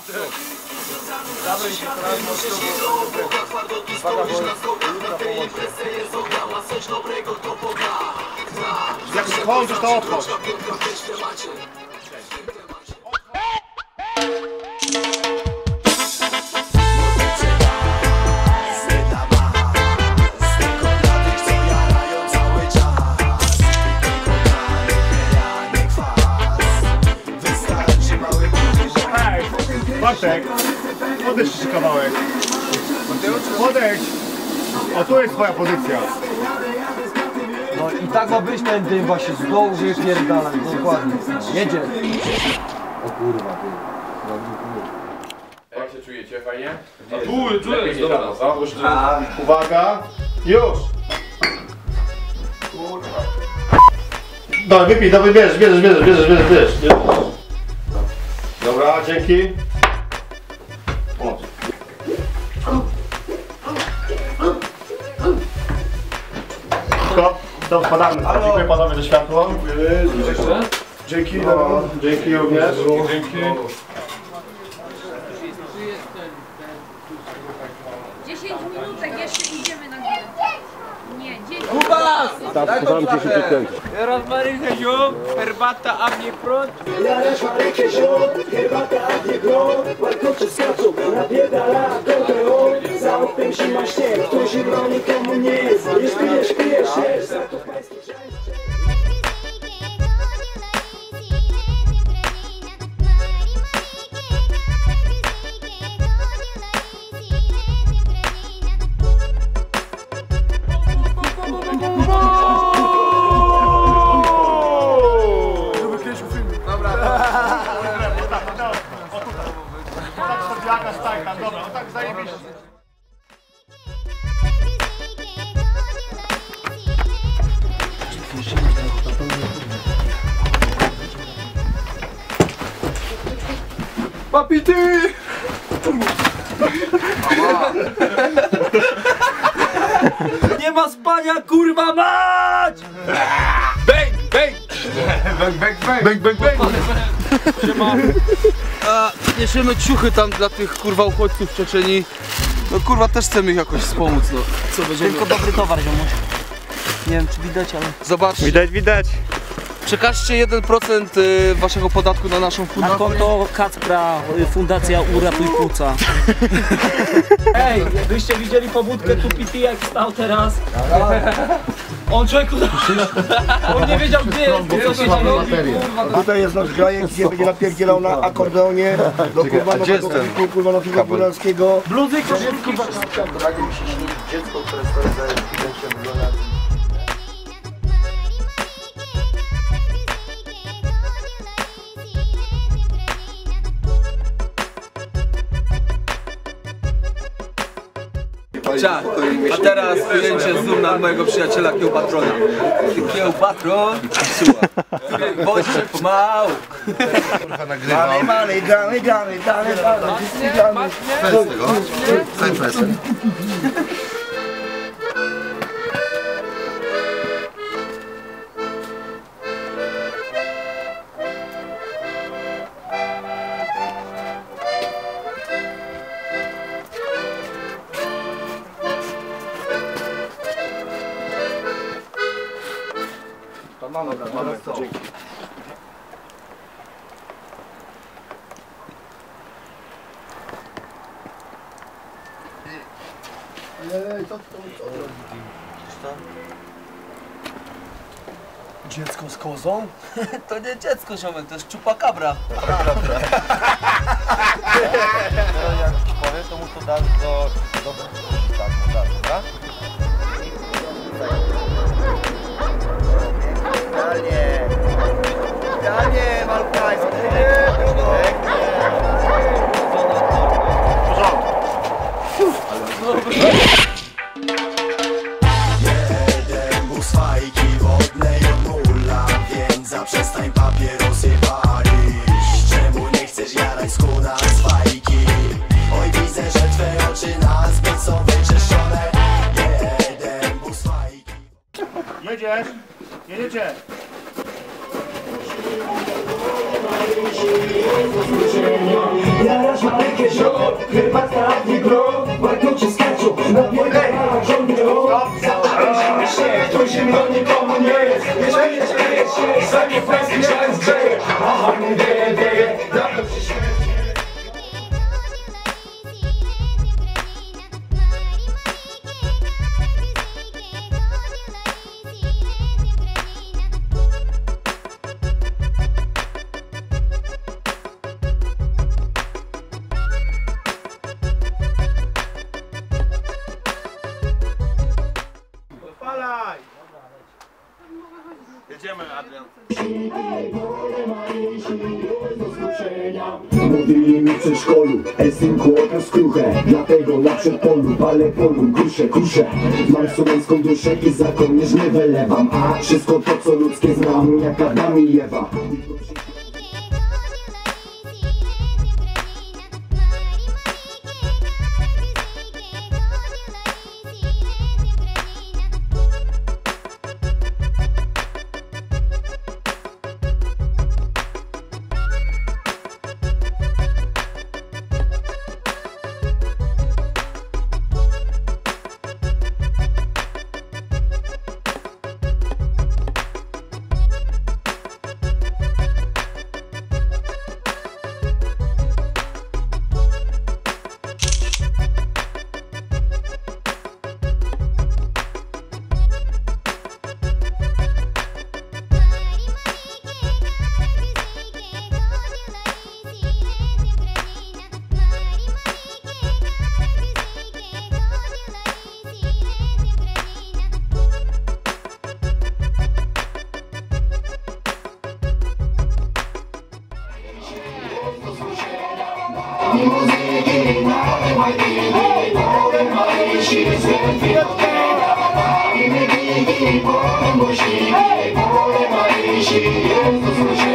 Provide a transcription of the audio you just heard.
Jak skończysz, to odchodź. Bartek, podejdź jeszcze kawałek. Podejdź. O, tu jest twoja pozycja. No i tak ma być ten dym właśnie z dołu wypierdalać, dokładnie. Jedzie. O kurwa, ty. Jak się czujecie? Fajnie? Czuję, dobra. Uwaga. Już. Dobra, wypij, dawaj, bierzesz. Dobra, dzięki. Pomoc. To spadamy. Dziękuję panowie za światło. Dzięki, dzięki również. Dzięki. 10 minutek jeszcze idziemy na górę. Nie, 10 Kubas! Tak, podam 10 sekund. Rozmarynkę ziół, herbata, a mnie prąd. Ja szmarynkę ziół, herbata, a mnie prąd. Warkocze skaczą, napierdala do teor. Za oknem zima śnieg, to zimno nikomu nie jest. Pijesz, za to pański część. Dobra, o tak zajebiście. Papi ty! Nie ma spania, kurwa mać! Bang, bang! Niesiemy ciuchy tam dla tych kurwa uchodźców w Czeczenii. No kurwa też chcemy ich jakoś wspomóc, no. Co będziemy? Tylko dobry towar, ziomuś. Nie wiem czy widać, ale... Zobaczcie. Widać. Przekażcie 1% waszego podatku na naszą Na fundację. konto Kacpra, Fundacja Uratuj Płuca. Ej, byście widzieli pobudkę tu PT jak stał teraz? On człowieku... On nie wiedział gdzie jest, co się dzieje. Tutaj jest nasz grajek, gdzie będzie napierdzielał na akordeonie. Do kurwa nowego klipu, kurwa nowego góralskiego. Bluzy, koszulki. Dziecko, które stoi za ewidencją wygląda. Ciach, a teraz ujęcie zoom na mojego przyjaciela Kiełpatrona. Kiełpatron, bądźcie pomału. Dalej, gramy. Bez tego. Stań presem. Mamy, dzięki. Ej, co to? Dziecko z kozą? To nie dziecko, ziomek, to jest czupakabra. Jak ci powiem, to mu to dasz do... Dobra, tak, dobra? Idealnie, malukajsko. Jeden bus fajki wodnej odmula, więc zaprzestań papierosy palić. Czemu nie chcesz jarać skóra z fajki? Oj, widzę, że twe oczy na zbyt są wyczyszczone. Jeden bus fajki. Jedziecie. Jarasz Malekie ziot, herbata, wigro, warkocze skaczą, napierdala żądnie o. Zatem zimny śnieg, to zimno nikomu nie jest. Jeśli się, zajmie fajski czas grzeje. Aha, nie wieje, dawno się śmieje. Jedziemy, Adrian. Mówili mi w przedszkolu, synku oka skruchę. Dlatego na przedpolu palę polu, kuszę. Mam słowiańską duszę i za kołnierz nie wylewam. A wszystko to co ludzkie znam, jak Adam i Ewa. Hey!